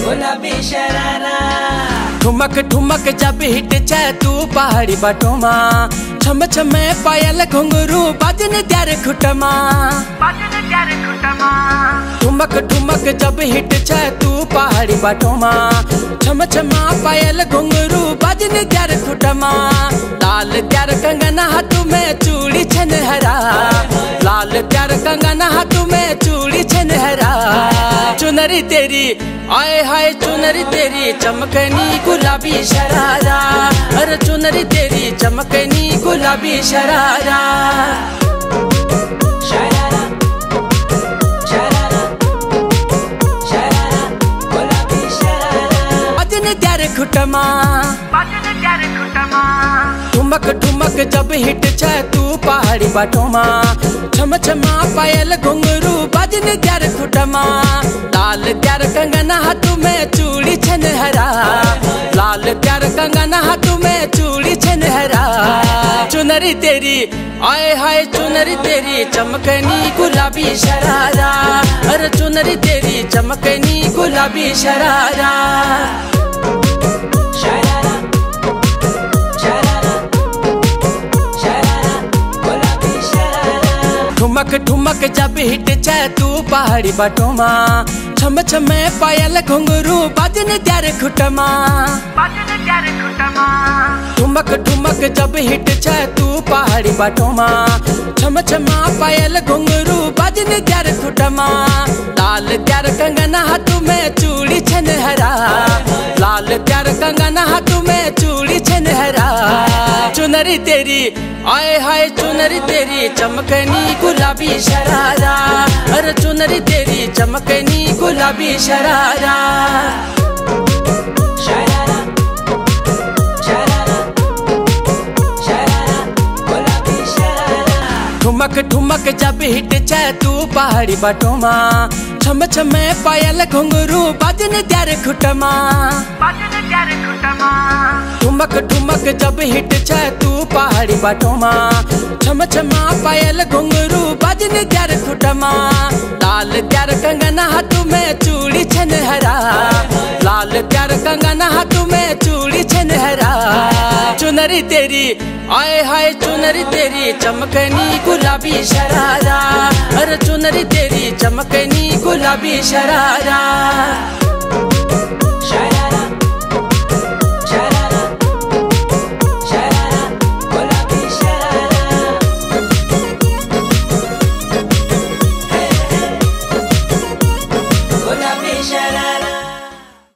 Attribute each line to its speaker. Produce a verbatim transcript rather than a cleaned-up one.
Speaker 1: गुलाबी शरारा।
Speaker 2: ठुमक ठुमक जब हिट जाए तू पहाड़ी बटोमा, छम छम पायल घुंघरू बाजन त्यारे खुटमा,
Speaker 1: बाजन त्यारे खुटमा।
Speaker 2: ठुमक ठुमक जब हिट जाए तू पहाड़ी बटोमा, छम छम पायल घुंघरू बाजन त्यारे खुटमा। लाल त्यार कंगना हाथों में चूड़ी छनहरा, लाल त्यार कंगना हाथों में चूड़ी छनहरा। चुनरी तेरी आए हाय चुनरी तेरी चमकनी गुलाबी शरारा, अरे चुनरी तेरी चमकनी गुलाबी शरारा।
Speaker 1: शरारा शरारा शरारा गुलाबी शरारा।
Speaker 2: बाजन त्यारे खुटमा,
Speaker 1: बाजन त्यारे खुटमा।
Speaker 2: ठुमक ठुमक जब हिट जाए तू पहाड़ी बटोमा, छम छम पायल घुंघरू बाजन त्यारे खुटमा। लाल त्यार कंगना हाथों में चूड़ी छनहरा, लाल त्यार कंगना हाथों में चूड़ी छनहरा। चुनरी तेरी आए हाय चुनरी तेरी चमकनी गुलाबी शरारा, अरे चुनरी तेरी चमकनी गुलाबी शरारा।
Speaker 1: शरारा शरारा शरारा गुलाबी शरारा।
Speaker 2: ठुमक ठुमक जब हिट जाए तू पहाड़ी बटोमा, छम छम पायल घुंघरू बाजन त्यारे खुटमा,
Speaker 1: बाजन त्यारे खुटमा।
Speaker 2: ठुमक ठुमक जब हिट जाए तू पहाड़ी बटोमा, छम छम पायल घुंघरू बाजन त्यारे खुटमा। लाल त्यार कंगना हाथों में चूड़ी छनहरा, लाल त्यार कंगना हाथों में चूड़ी छनहरा। चुनरी तेरी आए हाय चुनरी तेरी चमकनी गुलाबी शरारा, अरे चुनरी तेरी चमकनी गुलाबी शरारा।
Speaker 1: शरारा शरारा शरारा गुलाबी शरारा।
Speaker 2: ठुमक ठुमक जब हिट जाए तू पहाड़ी बटोमा, छम छम पायल घुंघरू बाजन त्यारे खुटमा,
Speaker 1: बाजन त्यारे खुटमा।
Speaker 2: ठुमक ठुमक जब हिट जाए तू पहाड़ी बटोमा, छम छम पायल घुंघरू बाजन त्यारे खुटमा। लाल त्यार कंगना हाथों में चूड़ी छनहरा, लाल त्यार कंगना हाथों में चूड़ी छनहरा। चुनरी तेरी आए हाय चुनरी तेरी चमकनी गुलाबी शरारा, अरे चुनरी तेरी चमकनी गुलाबी शरारा।